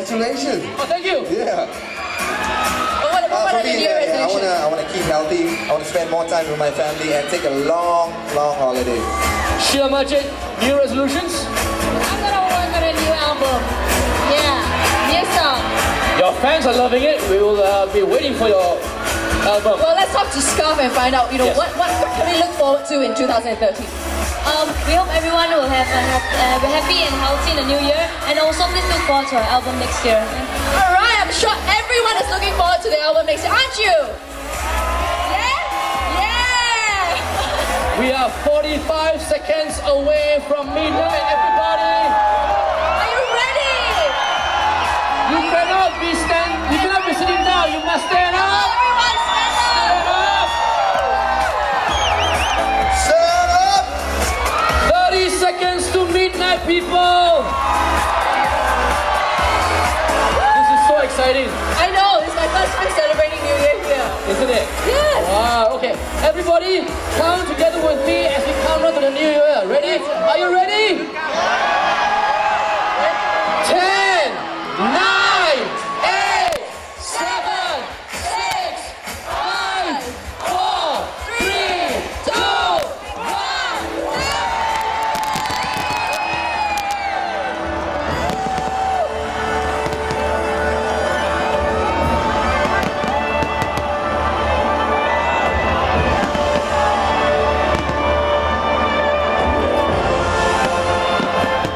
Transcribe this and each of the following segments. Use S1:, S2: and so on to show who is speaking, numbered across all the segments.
S1: Congratulations.
S2: Oh, thank you.
S1: Yeah.
S3: What
S1: For me, I want to keep healthy. I want to spend more time with my family and take a long holiday.
S2: Sheila Majid, new resolutions?
S3: I'm gonna work on a new album. Yeah, new song.
S2: Your fans are loving it. We will be waiting for your album.
S3: Well, let's talk to Scarf and find out,
S2: Yes.
S3: what can we look forward to in 2013?
S4: We hope everyone will have be happy and healthy in the new year, and also please look forward to our album next year.
S3: Alright, I'm sure everyone is looking forward to the album next year, aren't you? Yeah? Yeah!
S2: We are 45 seconds away from midnight, everybody.
S3: Are you ready?
S2: You cannot be sitting down. You must stand up.
S3: Everyone stand up!
S1: Stand up!
S2: 30 seconds to midnight, people. This is so exciting,
S3: I know, it's my first time celebrating New Year here.
S2: isn't it?
S3: Yes!
S2: Wow, okay. Everybody, count together with me as we count down to the new year. Ready? Are you ready? 10, 9, 8, 7, 6, 5, 4, 3, 2, 1.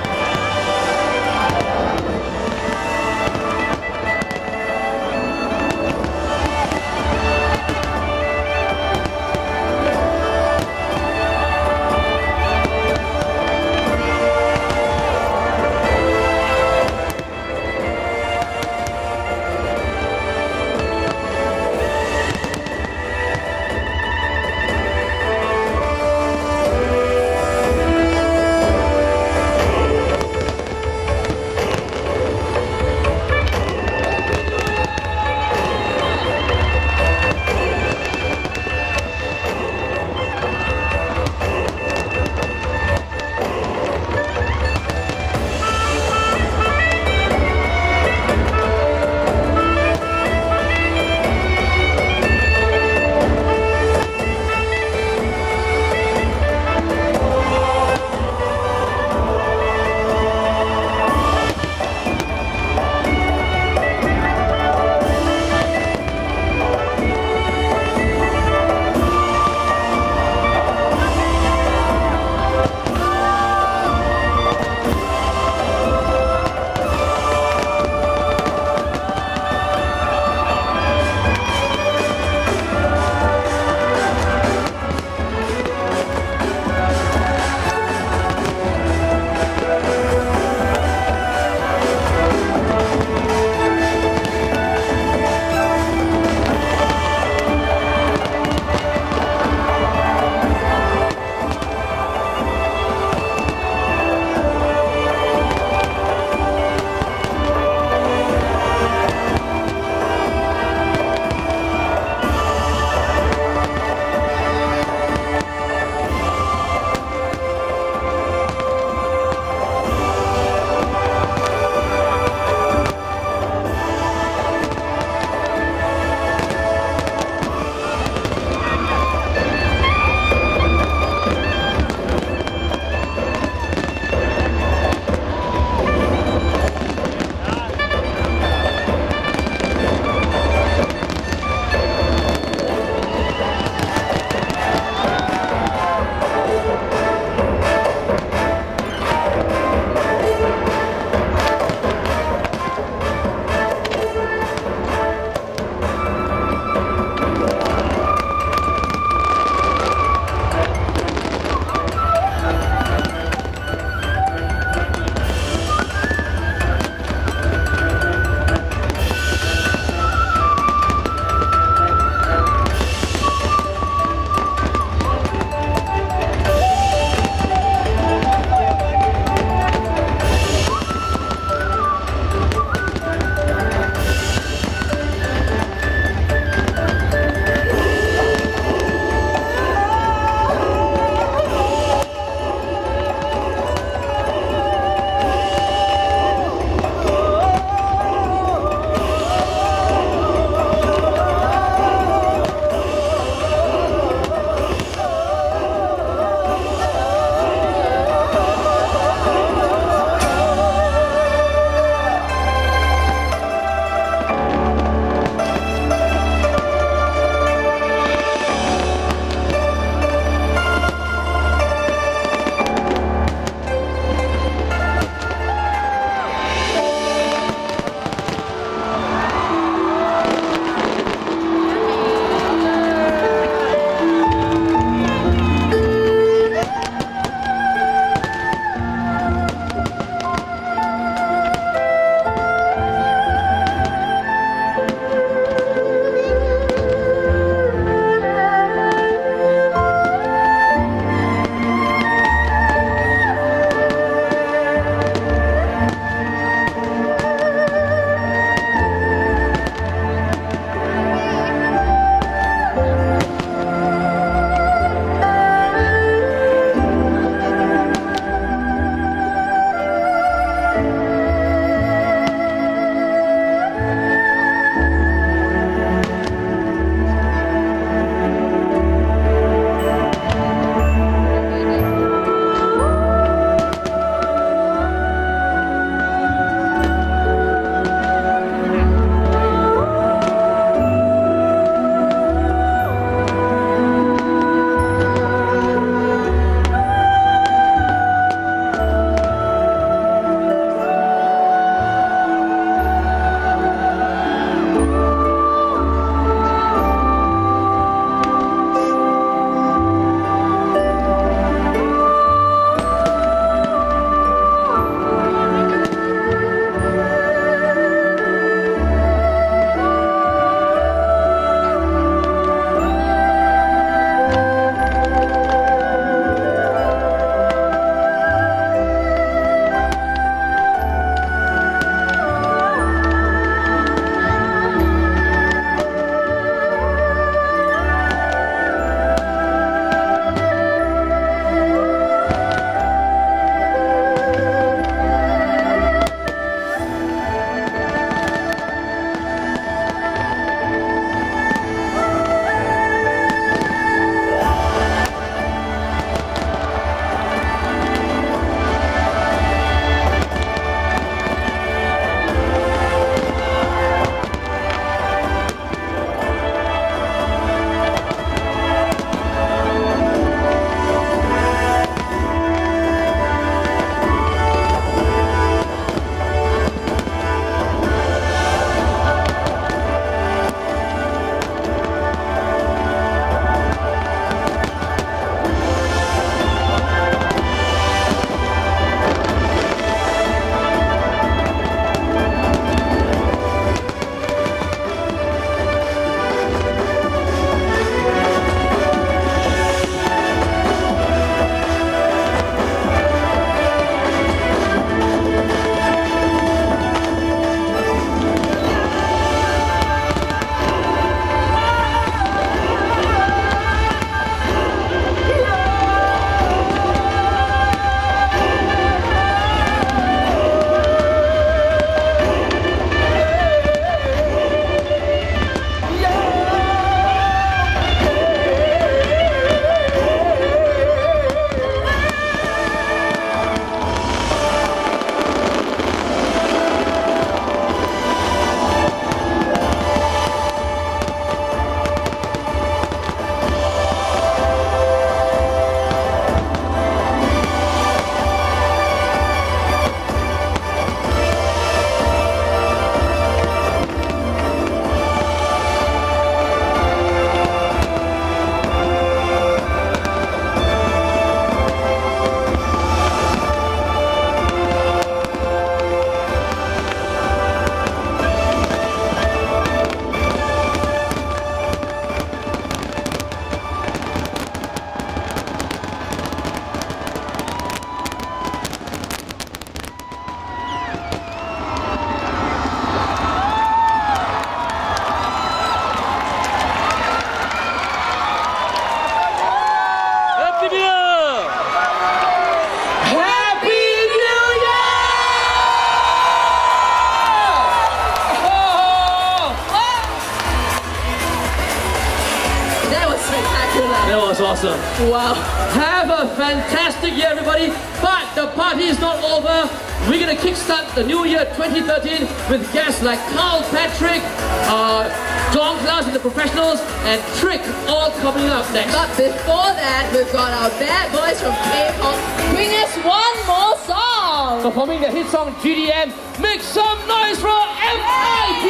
S2: awesome.
S3: Wow.
S2: Have a fantastic year, everybody. But the party is not over. We're going to kickstart the new year 2013 with guests like Carl Patrick, John Klaus and the Professionals, and Trick all coming up next.
S3: But before that, we've got our bad boys from K-pop bring us one more song.
S2: Performing the hit song GDM, make some noise for FIP!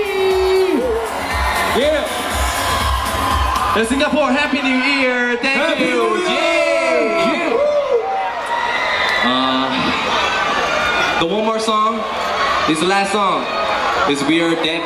S5: Yeah. And Singapore, Happy New Year! Thank you! Yeah. The one more song is the last song. Is We Are Dead.